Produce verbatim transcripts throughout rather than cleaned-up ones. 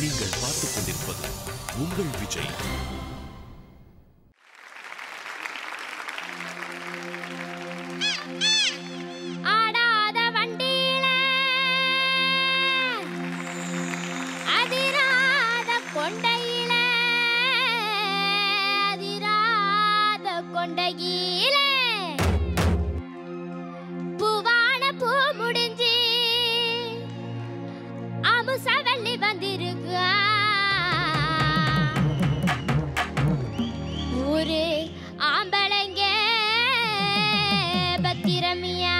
நீங்கள் பார்த்துக் கொண்டிருப்பது உங்கள் விஜய். ஆடாத வண்டியில அதிராத கொண்டையில அதிராத கொண்டையில பூவான பூ முடிஞ்சு அமுசவல்லி வந்திருக்கு. ஒரு ஆம்பளைங்க பத்திரமியா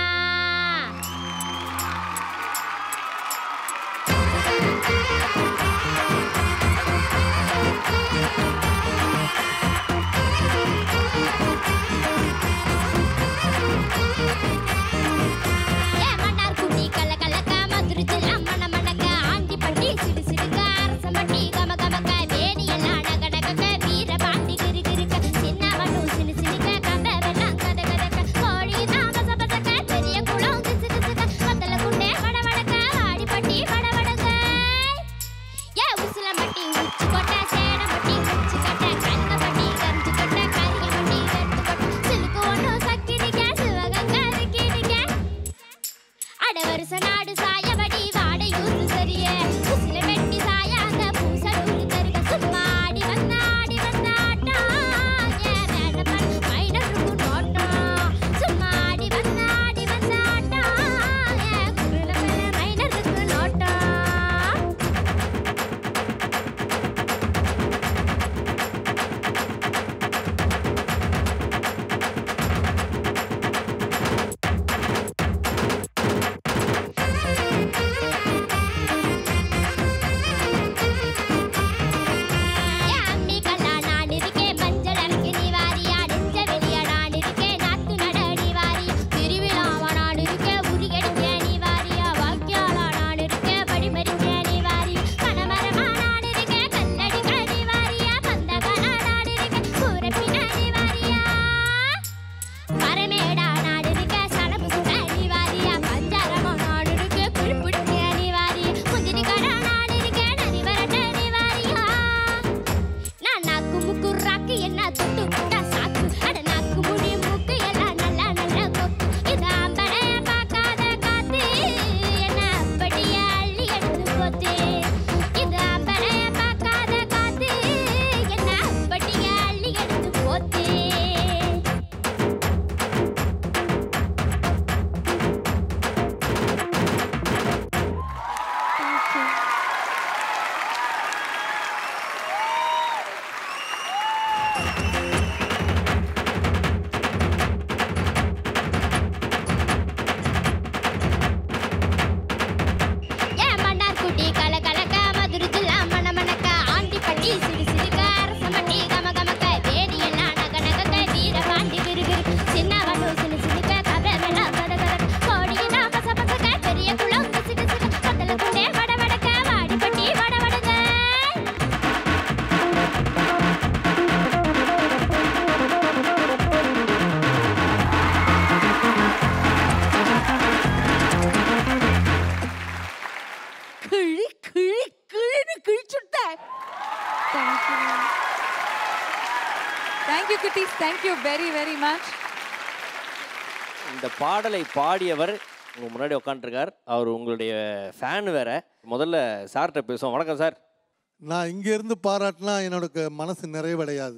இந்த பாடலை பாடியவர் உங்க முன்னாடி உட்காந்துருக்கார். அவர் உங்களுடைய ஃபேன் வேற. முதல்ல சார்கிட்ட பேசுவோம். வணக்கம் சார். நான் இங்க இருந்து பாராட்டினா என்னோட மனசு நிறைவடையாது.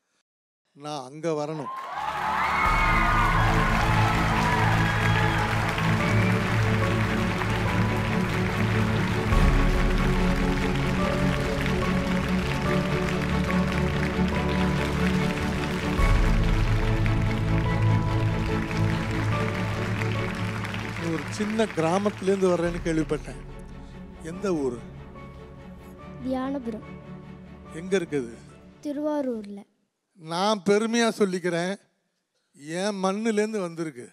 நான் அங்க வரணும். ஒரு சின்ன கிராமத்திலேருந்து வர்றேன்னு கேள்விப்பட்டேன். எந்த ஊர்? தியானபுரம். எங்க இருக்குது? திருவாரூர்ல. நான் பெருமையா சொல்லிக்கிறேன், என் மண்ணிலேருந்து வந்திருக்கு.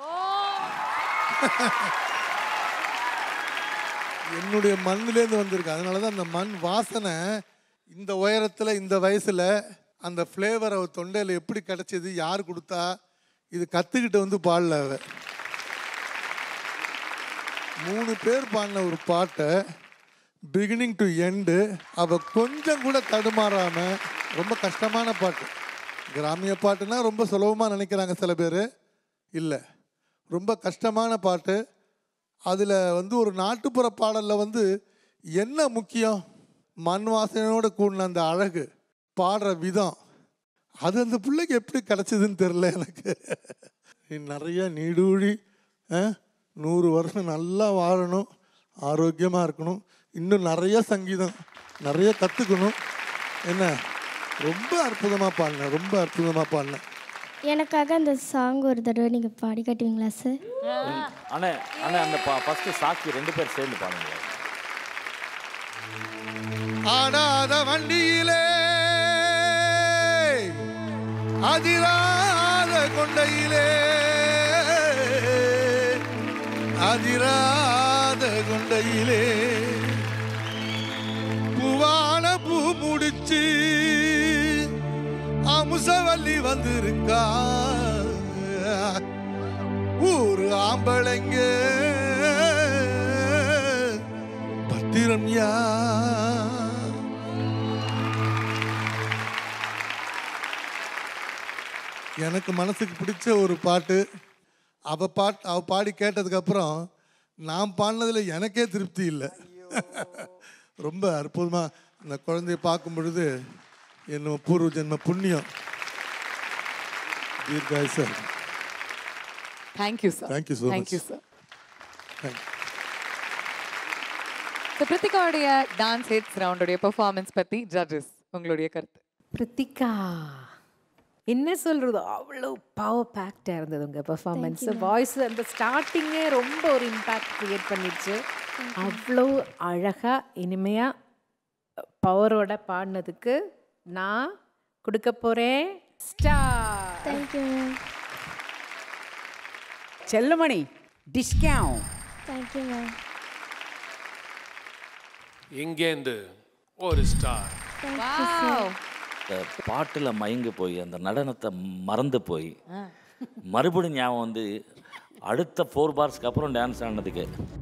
என்னுடைய மண்ணிலேருந்து வந்திருக்கு. அதனால தான் அந்த மண் வாசனை இந்த உயரத்தில் இந்த வயசில் அந்த ஃப்ளேவர் அவ தொண்டையில் எப்படி கிடச்சிது, யார் கொடுத்தா, இது கற்றுக்கிட்டு வந்து பாடல. அவ மூணு பேர் பாடின ஒரு பாட்டை பிகினிங் டு எண்டு அவள் கொஞ்சம் கூட தடுமாறாமல் ரொம்ப கஷ்டமான பாட்டு. கிராமிய பாட்டுனா ரொம்ப சுலபமாக நினைக்கிறாங்க சில பேர். இல்லை, ரொம்ப கஷ்டமான பாட்டு. அதில் வந்து ஒரு நாட்டுப்புற பாடலில் வந்து என்ன முக்கியம், மண் வாசனையோடு கூடின அந்த அழகு, பாடுற விதம், அது அந்த பிள்ளைக்கு எப்படி கிடச்சிதுன்னு தெரில எனக்கு. நிறைய நீடூழி நூறு வருஷம் நல்லா வாழணும், ஆரோக்கியமாக இருக்கணும், இன்னும் நிறைய சங்கீதம் நிறைய கற்றுக்கணும். என்ன ரொம்ப அற்புதமாக பாடினேன், ரொம்ப அற்புதமாக பாடினேன். எனக்காக அந்த சாங் ஒரு தடவை நீங்கள் பாடி காட்டுவீங்களா சார்? அண்ணே அண்ணே அந்த ஃபர்ஸ்ட் சாக்கி ரெண்டு பேர் சேர்ந்து பாடுங்க. ஆடாத வண்டியிலே அதிராத கொண்டையிலே அதிராத கொண்டையிலே பூவான பூ முடிச்சு அமுசவல்லி வந்திருக்கா ஊரு ஆம்பளைங்க பத்திரம் யா. எனக்கு மனசுக்கு பிடிச்ச ஒரு பாட்டு. அவள் பாட் அவள் பாடி கேட்டதுக்கப்புறம் நான் பாடினதில் எனக்கே திருப்தி இல்லை. ரொம்ப அற்புதமாக அந்த குழந்தைய பார்க்கும் பொழுது என்னும் பூர்வ ஜென்ம புண்ணியம். தீர்காய் sir. Thank you sir. Thank you so much. Thank you sir. Thank you. பிரித்திகாவுடைய டான்ஸ் ஹிட்ஸ் ரவுண்டுடைய பெர்ஃபார்மன்ஸ் பற்றி ஜட்ஜஸ் உங்களுடைய கருத்து. பிரித்திகா என்ன சொல்கிறது, அவ்வளோ பவர் பேக்டாக இருந்தது உங்கள் பெர்ஃபார்மன்ஸு. வாய்ஸ் அந்த ஸ்டார்டிங்கே ரொம்ப ஒரு இம்பேக்ட் க்ரியேட் பண்ணிடுச்சு. அவ்வளோ அழகாக இனிமையாக பவரோட பாடினதுக்கு நான் கொடுக்க போகிறேன் star. Thank you ma'am. Chellamani discount. Thank you ma'am. இங்கேந்து ஒரு ஸ்டார். வாவ். இந்த பாட்டில் மயங்கி போய் அந்த நடனத்தை மறந்து போய் மறுபடியும் ஞாபகம் வந்து அடுத்த ஃபோர் பார்ஸ்க்கு அப்புறம் டான்ஸ் ஆனதுக்கு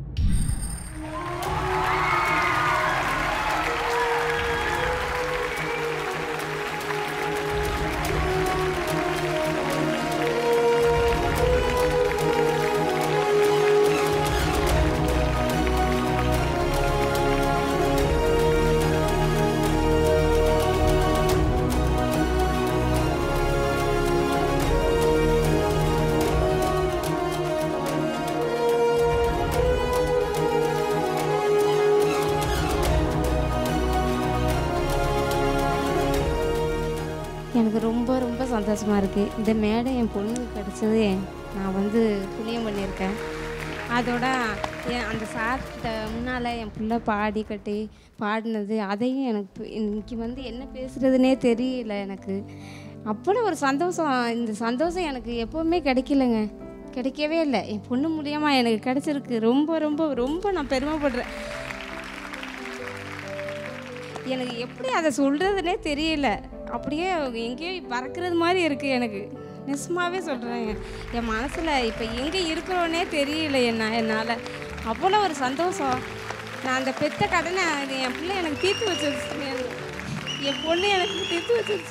எனக்கு ரொம்ப ரொம்ப சந்தோஷமாக இருக்குது. இந்த மேடை என் பொண்ணுக்கு கிடச்சது நான் வந்து புண்ணியம் பண்ணியிருக்கேன். அதோட என் அந்த சார்கிட்ட முன்னால் என் பிள்ளை பாடி கட்டி பாடினது, அதையும் எனக்கு இன்னைக்கு வந்து என்ன பேசுகிறதுனே தெரியல எனக்கு. அவ்வளோ ஒரு சந்தோஷம். இந்த சந்தோஷம் எனக்கு எப்போவுமே கிடைக்கலங்க, கிடைக்கவே இல்லை. என் பொண்ணு மூலியமாக எனக்கு கிடச்சிருக்கு. ரொம்ப ரொம்ப ரொம்ப நான் பெருமைப்படுறேன். எனக்கு எப்படி அதை சொல்கிறதுனே தெரியல. அப்படியே எங்கேயோ பறக்கிறது மாதிரி இருக்குது எனக்கு. நிஜமாகவே சொல்கிறேங்க. என் மனசில் இப்போ எங்கே இருக்கிறோன்னே தெரியல என்ன என்னால். அவ்வளோ ஒரு சந்தோஷம். நான் அந்த பெத்த கடனை என் பிள்ளை எனக்கு தீர்த்து வச்சிருச்சு. என் பொண்ணு எனக்கு தீர்த்து வச்சிருச்சு.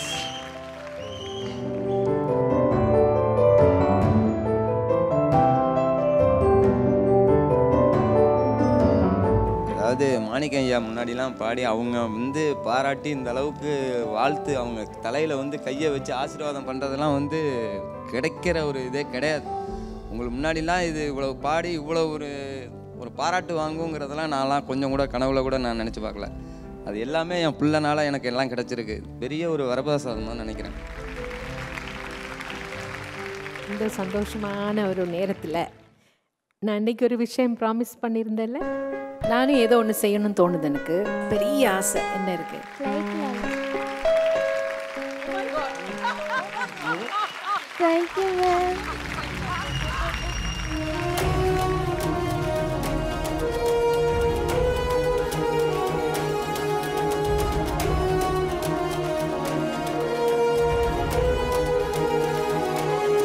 அதாவது மாணிக்கம் ஐயா முன்னாடிலாம் பாடி அவங்க வந்து பாராட்டி இந்த அளவுக்கு வாழ்த்து அவங்க தலையில் வந்து கையை வச்சு ஆசீர்வாதம் பண்ணுறதெல்லாம் வந்து கிடைக்கிற ஒரு இதே கிடையாது. உங்களுக்கு முன்னாடிலாம் இது இவ்வளோ பாடி இவ்வளோ ஒரு ஒரு பாராட்டு வாங்குங்கிறதெல்லாம் நான்லாம் கொஞ்சம் கூட கனவுல கூட நான் நினச்சி பார்க்கல. அது எல்லாமே என் பிள்ளைனால எனக்கு எல்லாம் கிடச்சிருக்கு. பெரிய ஒரு வரப்பிரசாதம் தான் நினைக்கிறேன். இந்த சந்தோஷமான ஒரு நேரத்தில் நான் இன்றைக்கி ஒரு விஷயம் ப்ராமிஸ் பண்ணியிருந்தேன்ல, நானும் ஏதோ ஒன்று செய்யணும்னு தோணுது. எனக்கு பெரிய ஆசை என்ன இருக்கு. Thank you ma'am.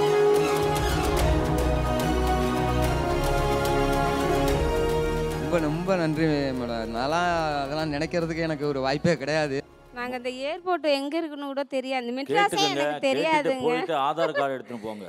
ரொம்ப ரொம்ப நன்றி மேடம். நான்லாம் அதெல்லாம் நினைக்கிறதுக்கு எனக்கு ஒரு வாய்ப்பே கிடையாது. நாங்கள் அந்த ஏர்போர்ட் எங்கே இருக்குன்னு கூட தெரியாது. மெட்ராஸே எனக்கு தெரியாதுங்க. போயிட்டு ஆதார் கார்டு எடுத்துன்னு போங்க.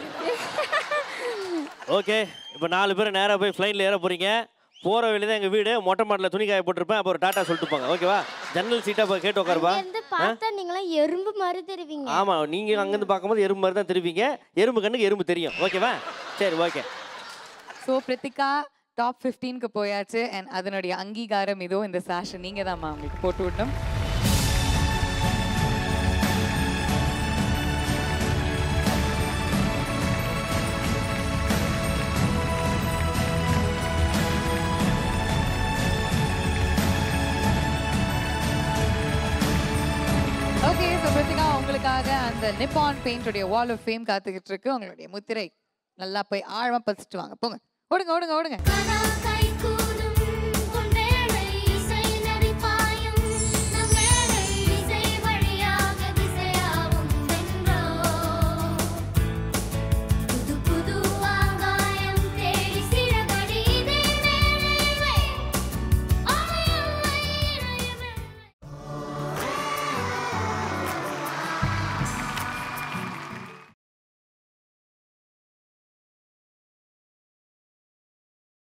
ஓகே, இப்போ நாலு பேர் நேராக போய் ஃப்ளைனில் ஏற போகிறீங்க. போகிற வழி தான் எங்கள் வீடு. மொட்டை மாட்டில் துணி காய போட்டிருப்பேன். அப்போ ஒரு டாட்டா சொல்லிட்டு போங்க. ஓகேவா? ஜன்னல் சீட்டாக போய் கேட்டு உட்காருப்பா. இருந்து பார்த்தா நீங்களாம் எறும்பு மாதிரி தெரிவிங்க. ஆமாம், நீங்கள் அங்கேருந்து பார்க்கும்போது எறும்பு மாதிரி தான் தெரிவிங்க. எறும்பு கண்ணுக்கு எறும்பு தெரியும். ஓகேவா? சரி, ஓகே. ஸோ பிரித்திகா டாப் ஃபிஃப்டீனுக்கு போயாச்சு. அண்ட் அதனுடைய அங்கீகாரம் இதோ இந்த சாஷன் நீங்கள் தான்மா உங்களுக்கு போட்டு விடணும். ஓகே, ஸோ பிரித்திகா உங்களுக்காக அந்த நிப்பான் பெயிண்டோடைய வால் ஆஃப் ஃபேம் காத்துக்கிட்டு இருக்கு. உங்களுடைய முத்திரை நல்லா போய் ஆழமாக பதிச்சுட்டு வாங்க. போங்க, ஓடுங்க ஓடுங்க ஓடுங்க.